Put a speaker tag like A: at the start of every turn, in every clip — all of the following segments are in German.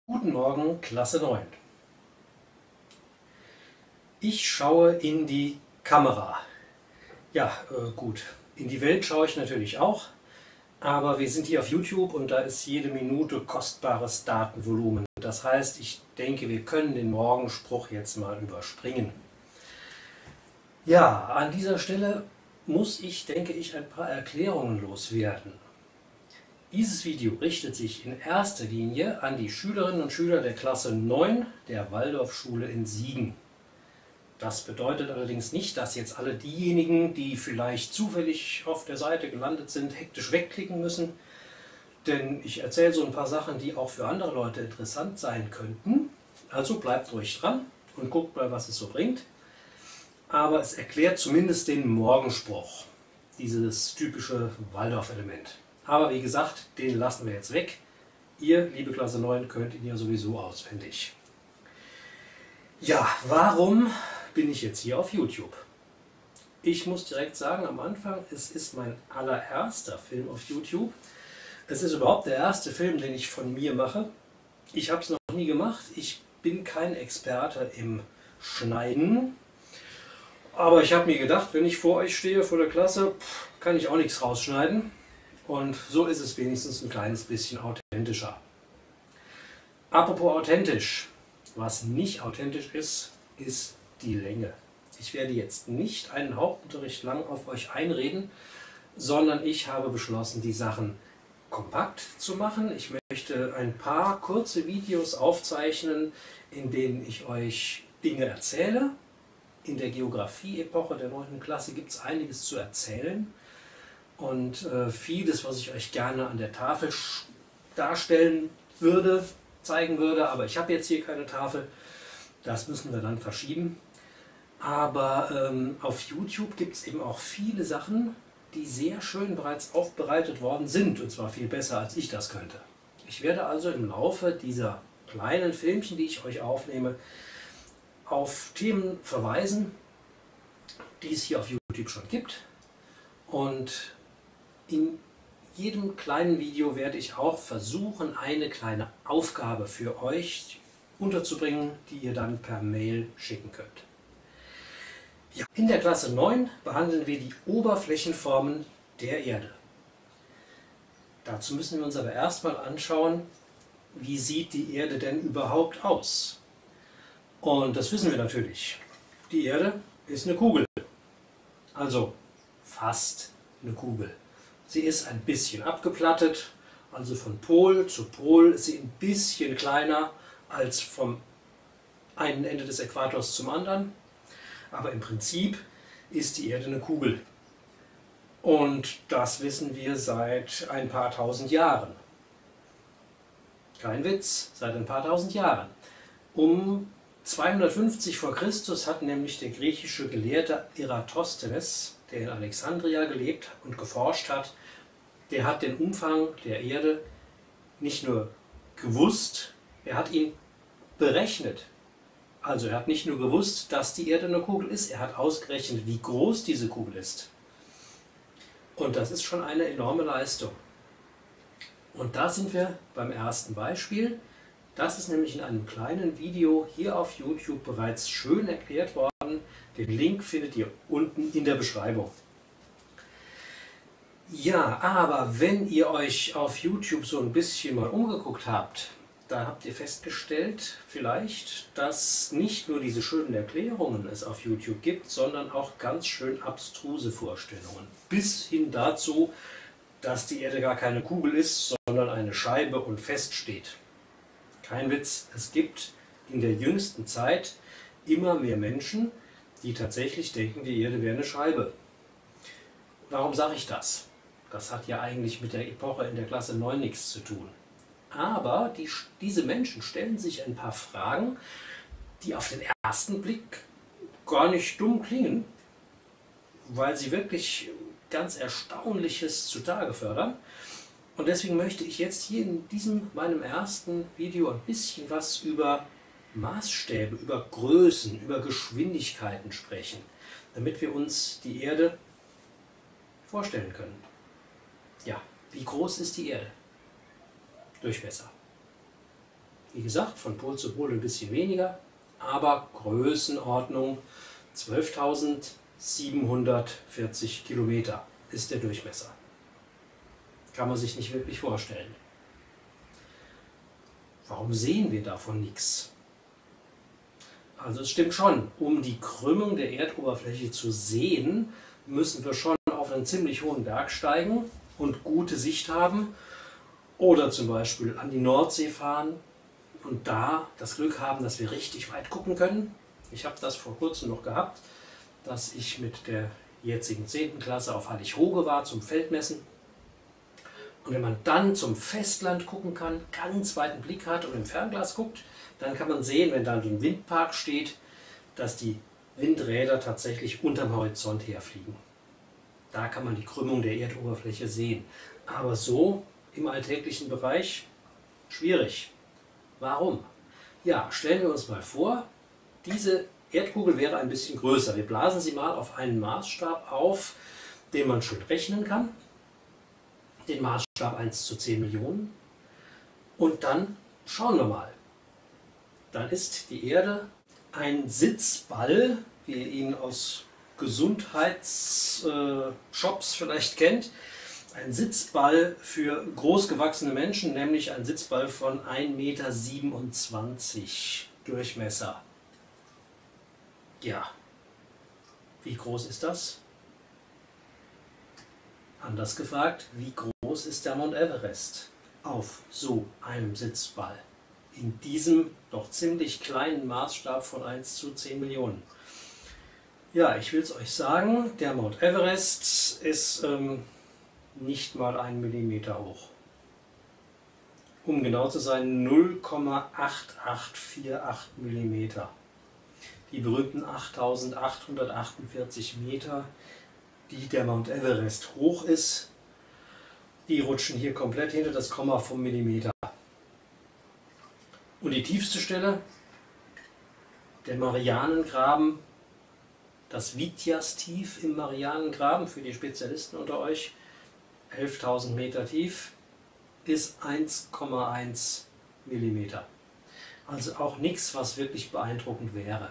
A: Guten Morgen, Klasse 9. Ich schaue in die Kamera. Ja, gut. In die Welt schaue ich natürlich auch, aber wir sind hier auf YouTube und da ist jede Minute kostbares Datenvolumen. Das heißt, ich denke, wir können den Morgenspruch jetzt mal überspringen. Ja, an dieser Stelle muss ich, denke ich, ein paar Erklärungen loswerden. Dieses Video richtet sich in erster Linie an die Schülerinnen und Schüler der Klasse 9 der Waldorfschule in Siegen. Das bedeutet allerdings nicht, dass jetzt alle diejenigen, die vielleicht zufällig auf der Seite gelandet sind, hektisch wegklicken müssen. Denn ich erzähle so ein paar Sachen, die auch für andere Leute interessant sein könnten. Also bleibt ruhig dran und guckt mal, was es so bringt. Aber es erklärt zumindest den Morgenspruch, dieses typische Waldorf-Element. Aber wie gesagt, den lassen wir jetzt weg. Ihr, liebe Klasse 9, könnt ihn ja sowieso auswendig. Ja, warum bin ich jetzt hier auf YouTube? Ich muss direkt sagen, am Anfang, es ist mein allererster Film auf YouTube. Es ist überhaupt der erste Film, den ich von mir mache. Ich habe es noch nie gemacht. Ich bin kein Experte im Schneiden. Aber ich habe mir gedacht, wenn ich vor euch stehe, vor der Klasse, kann ich auch nichts rausschneiden. Und so ist es wenigstens ein kleines bisschen authentischer. Apropos authentisch. Was nicht authentisch ist, ist die Länge. Ich werde jetzt nicht einen Hauptunterricht lang auf euch einreden, sondern ich habe beschlossen, die Sachen kompakt zu machen. Ich möchte ein paar kurze Videos aufzeichnen, in denen ich euch Dinge erzähle. In der Geografie-Epoche der 9. Klasse gibt es einiges zu erzählen. Und vieles, was ich euch gerne an der Tafel darstellen würde, zeigen würde, aber ich habe jetzt hier keine Tafel, das müssen wir dann verschieben. Aber auf YouTube gibt es eben auch viele Sachen, die sehr schön bereits aufbereitet worden sind, und zwar viel besser, als ich das könnte. Ich werde also im Laufe dieser kleinen Filmchen, die ich euch aufnehme, auf Themen verweisen, die es hier auf YouTube schon gibt. Und in jedem kleinen Video werde ich auch versuchen, eine kleine Aufgabe für euch unterzubringen, die ihr dann per Mail schicken könnt. Ja. In der Klasse 9 behandeln wir die Oberflächenformen der Erde. Dazu müssen wir uns aber erstmal anschauen, wie sieht die Erde denn überhaupt aus? Und das wissen wir natürlich. Die Erde ist eine Kugel. Also fast eine Kugel. Sie ist ein bisschen abgeplattet, also von Pol zu Pol ist sie ein bisschen kleiner als vom einen Ende des Äquators zum anderen. Aber im Prinzip ist die Erde eine Kugel. Und das wissen wir seit ein paar tausend Jahren. Kein Witz, seit ein paar tausend Jahren. Um 250 vor Christus hat nämlich der griechische Gelehrte Eratosthenes, der in Alexandria gelebt und geforscht hat, der hat den Umfang der Erde nicht nur gewusst, er hat ihn berechnet. Also er hat nicht nur gewusst, dass die Erde eine Kugel ist, er hat ausgerechnet, wie groß diese Kugel ist. Und das ist schon eine enorme Leistung. Und da sind wir beim ersten Beispiel. Das ist nämlich in einem kleinen Video hier auf YouTube bereits schön erklärt worden. Den Link findet ihr unten in der Beschreibung. Ja, aber wenn ihr euch auf YouTube so ein bisschen mal umgeguckt habt, da habt ihr festgestellt vielleicht, dass nicht nur diese schönen Erklärungen es auf YouTube gibt, sondern auch ganz schön abstruse Vorstellungen. Bis hin dazu, dass die Erde gar keine Kugel ist, sondern eine Scheibe und fest steht. Kein Witz, es gibt in der jüngsten Zeit immer mehr Menschen, die tatsächlich denken, die Erde wäre eine Scheibe. Warum sage ich das? Das hat ja eigentlich mit der Epoche in der Klasse 9 nichts zu tun. Aber diese Menschen stellen sich ein paar Fragen, die auf den ersten Blick gar nicht dumm klingen, weil sie wirklich ganz Erstaunliches zutage fördern. Und deswegen möchte ich jetzt hier in diesem meinem ersten Video ein bisschen was über Maßstäbe, über Größen, über Geschwindigkeiten sprechen, damit wir uns die Erde vorstellen können. Ja, wie groß ist die Erde? Durchmesser. Wie gesagt, von Pol zu Pol ein bisschen weniger, aber Größenordnung 12.740 Kilometer ist der Durchmesser. Kann man sich nicht wirklich vorstellen. Warum sehen wir davon nichts? Also es stimmt schon, um die Krümmung der Erdoberfläche zu sehen, müssen wir schon auf einen ziemlich hohen Berg steigen und gute Sicht haben oder zum Beispiel an die Nordsee fahren und da das Glück haben, dass wir richtig weit gucken können. Ich habe das vor kurzem noch gehabt, dass ich mit der jetzigen 10. Klasse auf Hallig-Hoge war zum Feldmessen. Und wenn man dann zum Festland gucken kann, ganz weiten Blick hat und im Fernglas guckt, dann kann man sehen, wenn da ein Windpark steht, dass die Windräder tatsächlich unterm Horizont herfliegen. Da kann man die Krümmung der Erdoberfläche sehen. Aber so im alltäglichen Bereich schwierig. Warum? Ja, stellen wir uns mal vor, diese Erdkugel wäre ein bisschen größer. Wir blasen sie mal auf einen Maßstab auf, den man schön rechnen kann. Den Maßstab 1 zu 10 Millionen. Und dann schauen wir mal. Dann ist die Erde ein Sitzball, wie ihr ihn aus Gesundheitsshops vielleicht kennt. Ein Sitzball für großgewachsene Menschen, nämlich ein Sitzball von 1,27 Meter Durchmesser. Ja, wie groß ist das? Anders gefragt, wie groß ist der Mount Everest auf so einem Sitzball? In diesem doch ziemlich kleinen Maßstab von 1 zu 10 Millionen. Ja, ich will es euch sagen, der Mount Everest ist nicht mal 1 Millimeter hoch. Um genau zu sein 0,8848 Millimeter. Die berühmten 8.848 Meter, die der Mount Everest hoch ist, die rutschen hier komplett hinter das Komma vom Millimeter. Und die tiefste Stelle, der Marianengraben, das Vityas-Tief im Marianengraben für die Spezialisten unter euch, 11.000 Meter tief, ist 1,1 Millimeter. Also auch nichts, was wirklich beeindruckend wäre.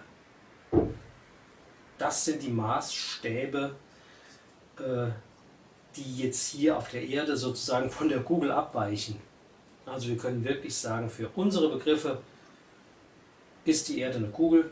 A: Das sind die Maßstäbe, die jetzt hier auf der Erde sozusagen von der Kugel abweichen. Also wir können wirklich sagen, für unsere Begriffe ist die Erde eine Kugel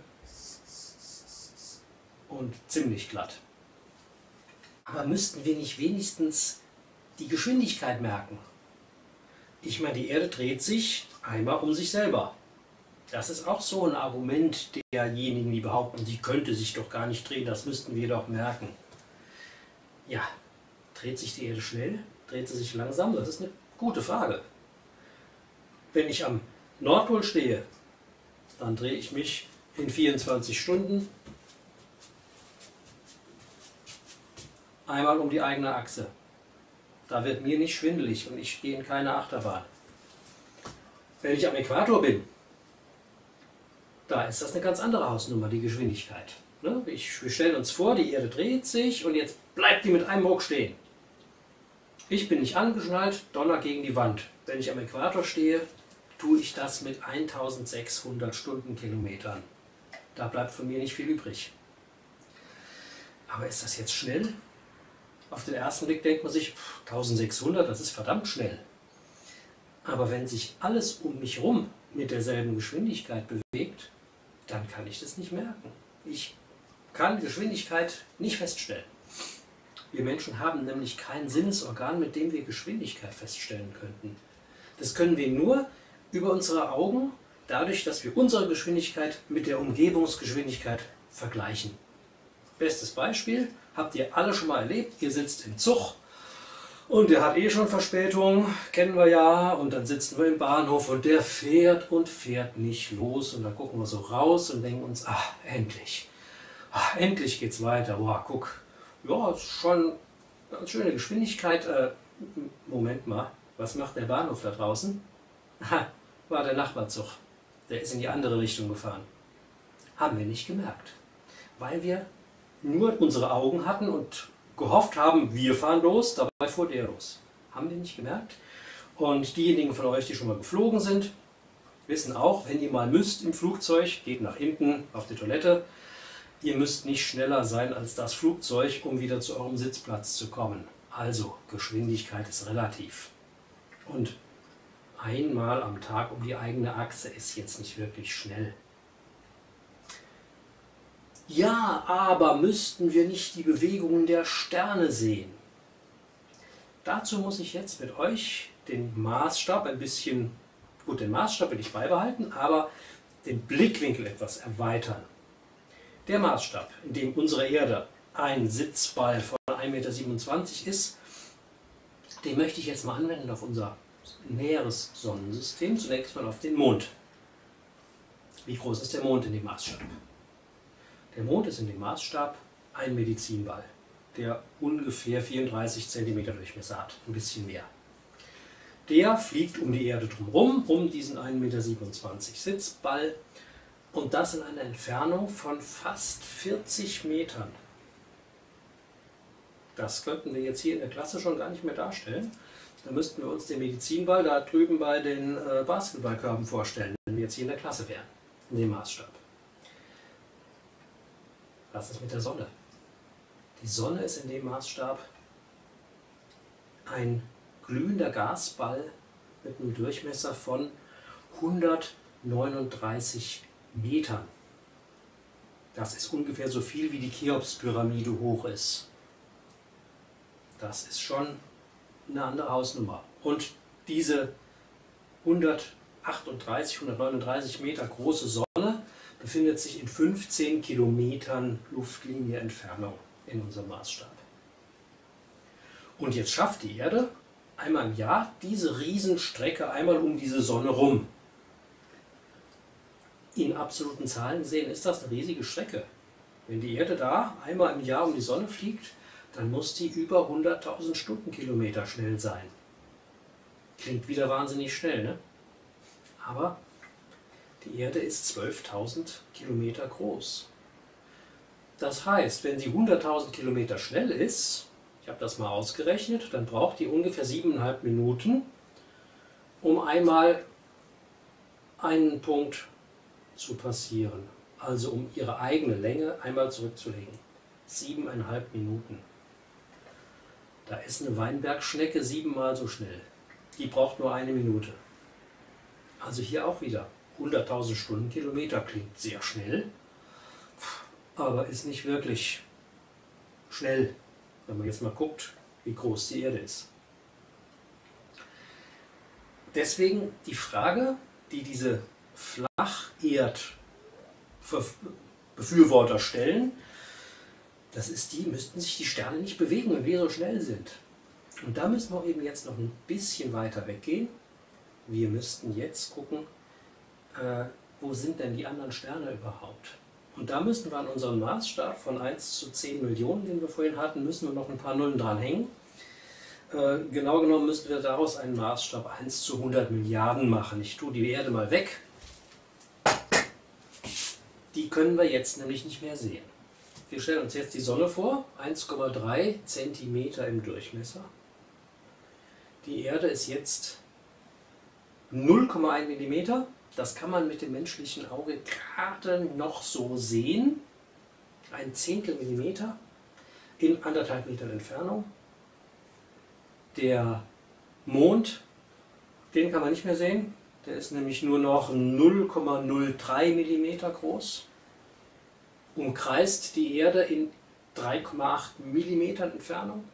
A: und ziemlich glatt. Aber müssten wir nicht wenigstens die Geschwindigkeit merken? Ich meine, die Erde dreht sich einmal um sich selber. Das ist auch so ein Argument derjenigen, die behaupten, sie könnte sich doch gar nicht drehen, das müssten wir doch merken. Ja, dreht sich die Erde schnell? Dreht sie sich langsam? Das ist eine gute Frage. Wenn ich am Nordpol stehe, dann drehe ich mich in 24 Stunden einmal um die eigene Achse. Da wird mir nicht schwindelig und ich gehe in keine Achterbahn. Wenn ich am Äquator bin, da ist das eine ganz andere Hausnummer, die Geschwindigkeit. Wir stellen uns vor, die Erde dreht sich und jetzt bleibt die mit einem Ruck stehen. Ich bin nicht angeschnallt, donner gegen die Wand. Wenn ich am Äquator stehe, tue ich das mit 1600 Stundenkilometern. Da bleibt von mir nicht viel übrig. Aber ist das jetzt schnell? Auf den ersten Blick denkt man sich, 1600, das ist verdammt schnell. Aber wenn sich alles um mich herum mit derselben Geschwindigkeit bewegt, dann kann ich das nicht merken. Ich kann Geschwindigkeit nicht feststellen. Wir Menschen haben nämlich kein Sinnesorgan, mit dem wir Geschwindigkeit feststellen könnten. Das können wir nur über unsere Augen, dadurch, dass wir unsere Geschwindigkeit mit der Umgebungsgeschwindigkeit vergleichen. Bestes Beispiel, habt ihr alle schon mal erlebt, ihr sitzt im Zug und der hat eh schon Verspätung, kennen wir ja, und dann sitzen wir im Bahnhof und der fährt und fährt nicht los und dann gucken wir so raus und denken uns, endlich geht's weiter, wow, guck, ja, ist schon eine ganz schöne Geschwindigkeit, Moment mal, was macht der Bahnhof da draußen? War der Nachbarzug, der ist in die andere Richtung gefahren. Haben wir nicht gemerkt, weil wir nur unsere Augen hatten und gehofft haben, wir fahren los, dabei fuhr der los. Haben wir nicht gemerkt. Und diejenigen von euch, die schon mal geflogen sind, wissen auch, wenn ihr mal müsst im Flugzeug, geht nach hinten auf die Toilette. Ihr müsst nicht schneller sein als das Flugzeug, um wieder zu eurem Sitzplatz zu kommen. Also, Geschwindigkeit ist relativ. Und einmal am Tag um die eigene Achse ist jetzt nicht wirklich schnell. Ja, aber müssten wir nicht die Bewegungen der Sterne sehen? Dazu muss ich jetzt mit euch den Maßstab ein bisschen, gut, den Maßstab will ich beibehalten, aber den Blickwinkel etwas erweitern. Der Maßstab, in dem unsere Erde ein Sitzball von 1,27 Meter ist, den möchte ich jetzt mal anwenden auf unser näheres Sonnensystem, zunächst mal auf den Mond. Wie groß ist der Mond in dem Maßstab? Der Mond ist in dem Maßstab ein Medizinball, der ungefähr 34 cm Durchmesser hat, ein bisschen mehr. Der fliegt um die Erde drumherum, um diesen 1,27 Meter Sitzball, und das in einer Entfernung von fast 40 Metern. Das könnten wir jetzt hier in der Klasse schon gar nicht mehr darstellen. Da müssten wir uns den Medizinball da drüben bei den Basketballkörben vorstellen, wenn wir jetzt hier in der Klasse wären, in dem Maßstab. Was ist mit der Sonne? Die Sonne ist in dem Maßstab ein glühender Gasball mit einem Durchmesser von 139 Metern. Das ist ungefähr so viel, wie die Cheops-Pyramide hoch ist. Das ist schon eine andere Hausnummer. Und diese 138, 139 Meter große Sonne befindet sich in 15 Kilometern Luftlinie Entfernung in unserem Maßstab. Und jetzt schafft die Erde einmal im Jahr diese Riesenstrecke einmal um diese Sonne rum. In absoluten Zahlen gesehen ist das eine riesige Strecke. Wenn die Erde da einmal im Jahr um die Sonne fliegt, dann muss die über 100.000 Stundenkilometer schnell sein. Klingt wieder wahnsinnig schnell, ne? Aber die Erde ist 12.000 Kilometer groß. Das heißt, wenn sie 100.000 Kilometer schnell ist, ich habe das mal ausgerechnet, dann braucht die ungefähr 7,5 Minuten, um einmal einen Punkt zu passieren. Also um ihre eigene Länge einmal zurückzulegen. 7,5 Minuten. Da ist eine Weinbergschnecke 7-mal so schnell. Die braucht nur 1 Minute. Also hier auch wieder 100.000 Stundenkilometer klingt sehr schnell, aber ist nicht wirklich schnell, wenn man jetzt mal guckt, wie groß die Erde ist. Deswegen die Frage, die diese Flacherd-Befürworter stellen, das ist die, müssten sich die Sterne nicht bewegen, wenn wir so schnell sind. Und da müssen wir eben jetzt noch ein bisschen weiter weggehen. Wir müssten jetzt gucken, wo sind denn die anderen Sterne überhaupt? Und da müssen wir an unseren Maßstab von 1 zu 10 Millionen, den wir vorhin hatten, müssen wir noch ein paar Nullen dranhängen. Genau genommen müssten wir daraus einen Maßstab 1 zu 100 Milliarden machen. Ich tue die Erde mal weg. Die können wir jetzt nämlich nicht mehr sehen. Wir stellen uns jetzt die Sonne vor, 1,3 Zentimeter im Durchmesser. Die Erde ist jetzt 0,1 Millimeter. Das kann man mit dem menschlichen Auge gerade noch so sehen. Ein Zehntel Millimeter in 1,5 Metern Entfernung. Der Mond, den kann man nicht mehr sehen. Der ist nämlich nur noch 0,03 Millimeter groß. Umkreist die Erde in 3,8 Millimetern Entfernung.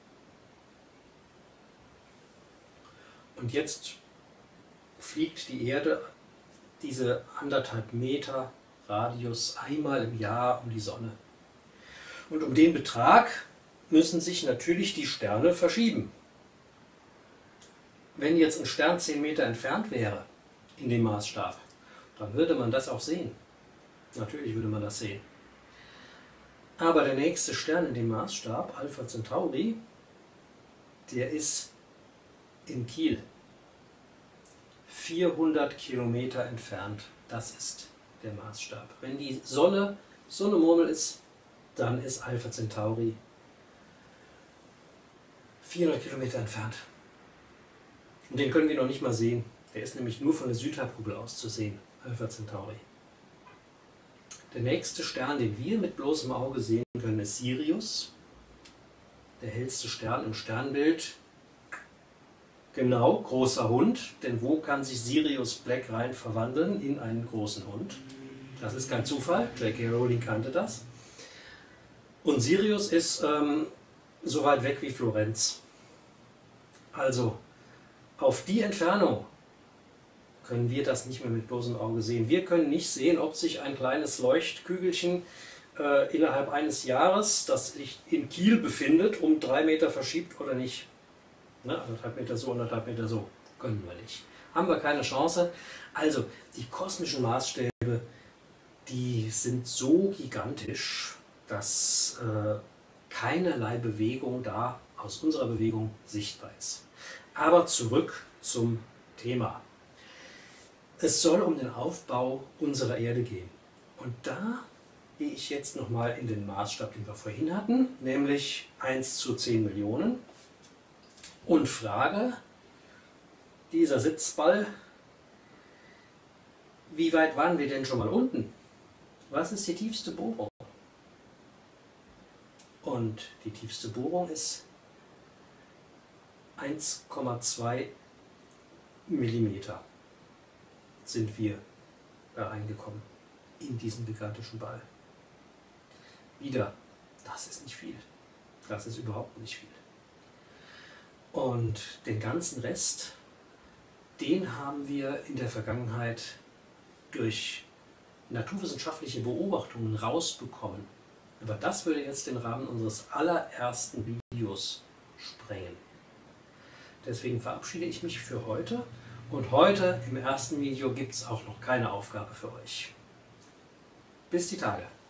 A: Und jetzt fliegt die Erde diese 1,5 Meter Radius einmal im Jahr um die Sonne. Und um den Betrag müssen sich natürlich die Sterne verschieben. Wenn jetzt ein Stern 10 Meter entfernt wäre in dem Maßstab, dann würde man das auch sehen. Natürlich würde man das sehen. Aber der nächste Stern in dem Maßstab, Alpha Centauri, der ist in Kiel. 400 Kilometer entfernt. Das ist der Maßstab. Wenn die Sonne so eine Murmel ist, dann ist Alpha Centauri 400 Kilometer entfernt. Und den können wir noch nicht mal sehen. Der ist nämlich nur von der Südhalbkugel aus zu sehen, Alpha Centauri. Der nächste Stern, den wir mit bloßem Auge sehen können, ist Sirius. Der hellste Stern im Sternbild. Genau, großer Hund. Denn wo kann sich Sirius Black rein verwandeln? In einen großen Hund. Das ist kein Zufall. J.K. Rowling kannte das. Und Sirius ist so weit weg wie Florenz. Also, auf die Entfernung können wir das nicht mehr mit bloßem Auge sehen. Wir können nicht sehen, ob sich ein kleines Leuchtkügelchen innerhalb eines Jahres, das sich in Kiel befindet, um 3 Meter verschiebt oder nicht. Ne? 1,5 Meter so, 1,5 Meter so. Können wir nicht. Haben wir keine Chance. Also, die kosmischen Maßstäbe, die sind so gigantisch, dass keinerlei Bewegung da aus unserer Bewegung sichtbar ist. Aber zurück zum Thema. Es soll um den Aufbau unserer Erde gehen. Und da gehe ich jetzt nochmal in den Maßstab, den wir vorhin hatten, nämlich 1 zu 10 Millionen und frage, dieser Sitzball, wie weit waren wir denn schon mal unten? Was ist die tiefste Bohrung? Und die tiefste Bohrung ist 1,2 Millimeter sind wir da reingekommen in diesen gigantischen Ball. Wieder, das ist nicht viel. Das ist überhaupt nicht viel. Und den ganzen Rest, den haben wir in der Vergangenheit durch naturwissenschaftliche Beobachtungen rausbekommen. Aber das würde jetzt den Rahmen unseres allerersten Videos sprengen. Deswegen verabschiede ich mich für heute. Und heute im ersten Video gibt es auch noch keine Aufgabe für euch. Bis die Tage.